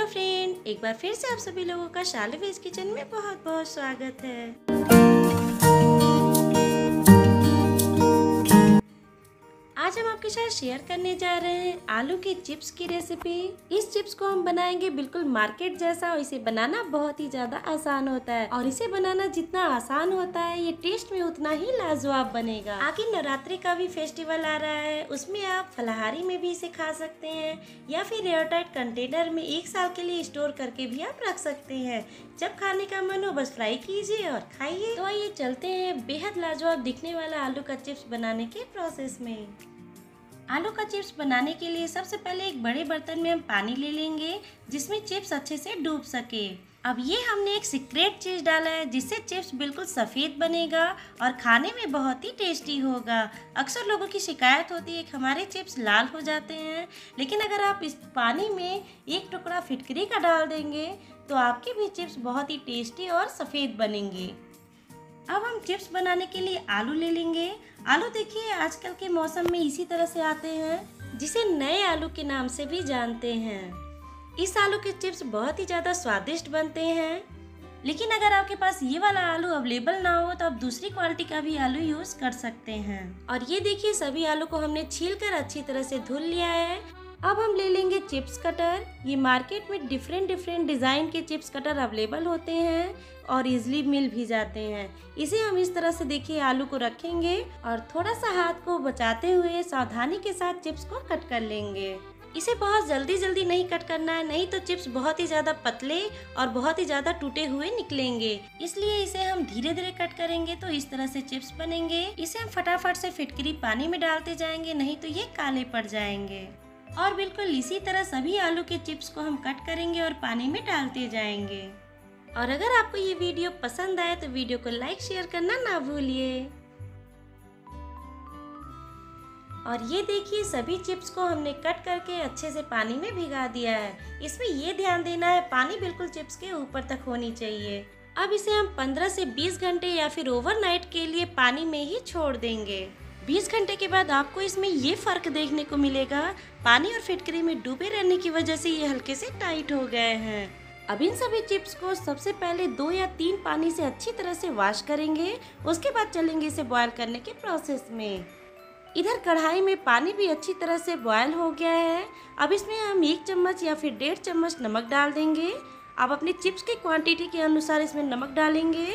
Friend, एक बार फिर से आप सभी लोगों का शालू वेज किचन में बहुत बहुत स्वागत है। आज हम आपके साथ शेयर करने जा रहे हैं आलू के चिप्स की रेसिपी। इस चिप्स को हम बनाएंगे बिल्कुल मार्केट जैसा और इसे बनाना बहुत ही ज्यादा आसान होता है और इसे बनाना जितना आसान होता है ये टेस्ट में उतना ही लाजवाब बनेगा। आगे नवरात्रि का भी फेस्टिवल आ रहा है, उसमें आप फलाहारी में भी इसे खा सकते हैं या फिर एयरटाइट कंटेनर में 1 साल के लिए स्टोर करके भी आप रख सकते हैं। जब खाने का मन हो बस फ्राई कीजिए और खाइए। तो आइए चलते हैं बेहद लाजवाब दिखने वाला आलू का चिप्स बनाने के प्रोसेस में। आलू का चिप्स बनाने के लिए सबसे पहले एक बड़े बर्तन में हम पानी ले लेंगे जिसमें चिप्स अच्छे से डूब सके। अब ये हमने एक सीक्रेट चीज़ डाला है जिससे चिप्स बिल्कुल सफ़ेद बनेगा और खाने में बहुत ही टेस्टी होगा। अक्सर लोगों की शिकायत होती है कि हमारे चिप्स लाल हो जाते हैं, लेकिन अगर आप इस पानी में एक टुकड़ा फिटकरी का डाल देंगे तो आपके भी चिप्स बहुत ही टेस्टी और सफ़ेद बनेंगे। अब हम चिप्स बनाने के लिए आलू ले लेंगे। आलू देखिए आजकल के मौसम में इसी तरह से आते हैं जिसे नए आलू के नाम से भी जानते हैं। इस आलू के चिप्स बहुत ही ज़्यादा स्वादिष्ट बनते हैं, लेकिन अगर आपके पास ये वाला आलू अवेलेबल ना हो तो आप दूसरी क्वालिटी का भी आलू यूज़ कर सकते हैं। और ये देखिए सभी आलू को हमने छील कर अच्छी तरह से धुल लिया है। अब हम ले लेंगे चिप्स कटर। ये मार्केट में डिफरेंट डिज़ाइन के चिप्स कटर अवेलेबल होते हैं और इजीली मिल भी जाते हैं। इसे हम इस तरह से देखिए आलू को रखेंगे और थोड़ा सा हाथ को बचाते हुए सावधानी के साथ चिप्स को कट कर लेंगे। इसे बहुत जल्दी नहीं कट करना है, नहीं तो चिप्स बहुत ही ज़्यादा पतले और बहुत ही ज़्यादा टूटे हुए निकलेंगे। इसलिए इसे हम धीरे कट करेंगे तो इस तरह से चिप्स बनेंगे। इसे हम फटाफट से फिटकरी पानी में डालते जाएंगे, नहीं तो ये काले पड़ जाएंगे। और बिल्कुल इसी तरह सभी आलू के चिप्स को हम कट करेंगे और पानी में डालते जाएंगे। और अगर आपको ये वीडियो पसंद आए तो वीडियो को लाइक शेयर करना ना भूलिए। और ये देखिए सभी चिप्स को हमने कट करके अच्छे से पानी में भिगा दिया है। इसमें ये ध्यान देना है पानी बिल्कुल चिप्स के ऊपर तक होनी चाहिए। अब इसे हम 15 से 20 घंटे या फिर ओवरनाइट के लिए पानी में ही छोड़ देंगे। 20 घंटे के बाद आपको इसमें ये फर्क देखने को मिलेगा, पानी और फिटकरी में डूबे रहने की वजह से ये हल्के से टाइट हो गए हैं। अब इन सभी चिप्स को सबसे पहले 2 या 3 पानी से अच्छी तरह से वॉश करेंगे, उसके बाद चलेंगे इसे बॉयल करने के प्रोसेस में। इधर कढ़ाई में पानी भी अच्छी तरह से बॉयल हो गया है। अब इसमें हम 1 चम्मच या फिर 1.5 चम्मच नमक डाल देंगे। आप अपने चिप्स की क्वांटिटी के अनुसार इसमें नमक डालेंगे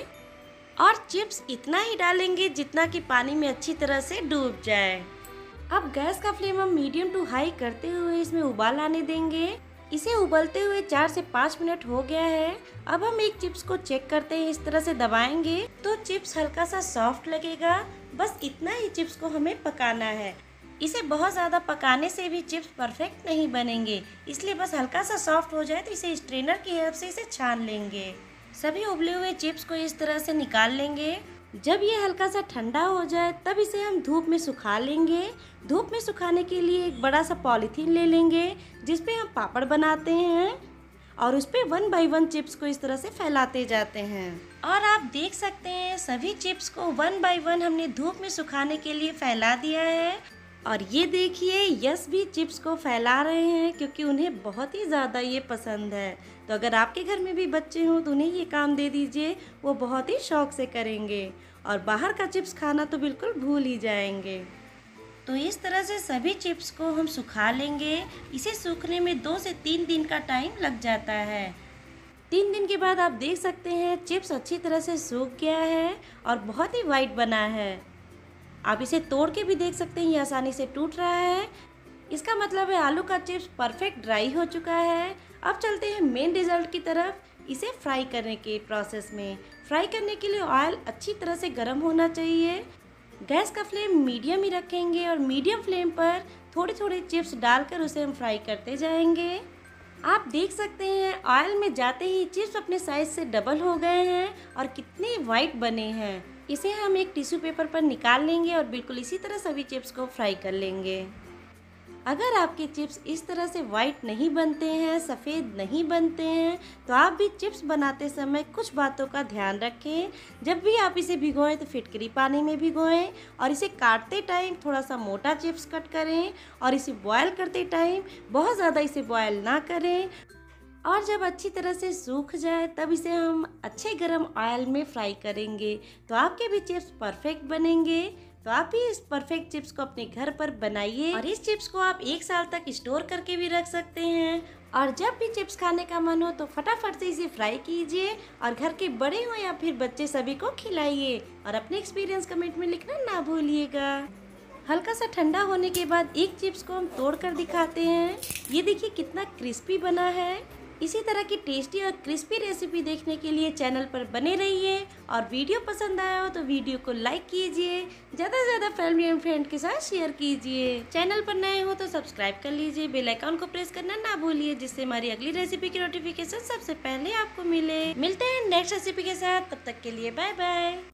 और चिप्स इतना ही डालेंगे जितना कि पानी में अच्छी तरह से डूब जाए। अब गैस का फ्लेम हम मीडियम टू हाई करते हुए इसमें उबाल आने देंगे। इसे उबलते हुए 4 से 5 मिनट हो गया है। अब हम एक चिप्स को चेक करते हैं, इस तरह से दबाएंगे तो चिप्स हल्का सा सॉफ्ट लगेगा। बस इतना ही चिप्स को हमें पकाना है। इसे बहुत ज़्यादा पकाने से भी चिप्स परफेक्ट नहीं बनेंगे, इसलिए बस हल्का सा सॉफ्ट हो जाए तो इसे स्ट्रेनर की हेल्प से इसे छान लेंगे। सभी उबले हुए चिप्स को इस तरह से निकाल लेंगे। जब ये हल्का सा ठंडा हो जाए तब इसे हम धूप में सुखा लेंगे। धूप में सुखाने के लिए एक बड़ा सा पॉलीथीन ले लेंगे जिस पे हम पापड़ बनाते हैं और उस पे 1 बाय 1 चिप्स को इस तरह से फैलाते जाते हैं। और आप देख सकते हैं सभी चिप्स को 1 बाय 1 हमने धूप में सुखाने के लिए फैला दिया है। और ये देखिए यश भी चिप्स को फैला रहे हैं क्योंकि उन्हें बहुत ही ज़्यादा ये पसंद है। तो अगर आपके घर में भी बच्चे हों तो उन्हें ये काम दे दीजिए, वो बहुत ही शौक से करेंगे और बाहर का चिप्स खाना तो बिल्कुल भूल ही जाएंगे। तो इस तरह से सभी चिप्स को हम सुखा लेंगे। इसे सूखने में 2 से 3 दिन का टाइम लग जाता है। 3 दिन के बाद आप देख सकते हैं चिप्स अच्छी तरह से सूख गया है और बहुत ही वाइट बना है। आप इसे तोड़ के भी देख सकते हैं, ये आसानी से टूट रहा है। इसका मतलब है आलू का चिप्स परफेक्ट ड्राई हो चुका है। अब चलते हैं मेन रिजल्ट की तरफ, इसे फ्राई करने के प्रोसेस में। फ्राई करने के लिए ऑयल अच्छी तरह से गर्म होना चाहिए। गैस का फ्लेम मीडियम ही रखेंगे और मीडियम फ्लेम पर थोड़ी चिप्स डालकर उसे हम फ्राई करते जाएंगे। आप देख सकते हैं ऑयल में जाते ही चिप्स अपने साइज से डबल हो गए हैं और कितने वाइट बने हैं। इसे हम एक टिश्यू पेपर पर निकाल लेंगे और बिल्कुल इसी तरह सभी चिप्स को फ्राई कर लेंगे। अगर आपके चिप्स इस तरह से वाइट नहीं बनते हैं, सफ़ेद नहीं बनते हैं, तो आप भी चिप्स बनाते समय कुछ बातों का ध्यान रखें। जब भी आप इसे भिगोएं तो फिटकरी पानी में भिगोएं और इसे काटते टाइम थोड़ा सा मोटा चिप्स कट करें और इसे बॉयल करते टाइम बहुत ज़्यादा इसे बॉयल ना करें। और जब अच्छी तरह से सूख जाए तब इसे हम अच्छे गरम ऑयल में फ्राई करेंगे। तो आपके भी चिप्स परफेक्ट बनेंगे। तो आप भी इस परफेक्ट चिप्स को अपने घर पर बनाइए और इस चिप्स को आप 1 साल तक स्टोर करके भी रख सकते हैं। और जब भी चिप्स खाने का मन हो तो फटाफट से इसे फ्राई कीजिए और घर के बड़े हो या फिर बच्चे सभी को खिलाइए और अपने एक्सपीरियंस कमेंट में लिखना ना भूलिएगा। हल्का सा ठंडा होने के बाद एक चिप्स को हम तोड़ कर दिखाते हैं। ये देखिए कितना क्रिस्पी बना है। इसी तरह की टेस्टी और क्रिस्पी रेसिपी देखने के लिए चैनल पर बने रहिए और वीडियो पसंद आया हो तो वीडियो को लाइक कीजिए, ज़्यादा से ज़्यादा फैमिली एंड फ्रेंड के साथ शेयर कीजिए। चैनल पर नए हो तो सब्सक्राइब कर लीजिए, बेल आइकन को प्रेस करना ना भूलिए जिससे हमारी अगली रेसिपी की नोटिफिकेशन सबसे पहले आपको मिले। मिलते हैं नेक्स्ट रेसिपी के साथ, तब तक के लिए बाय बाय।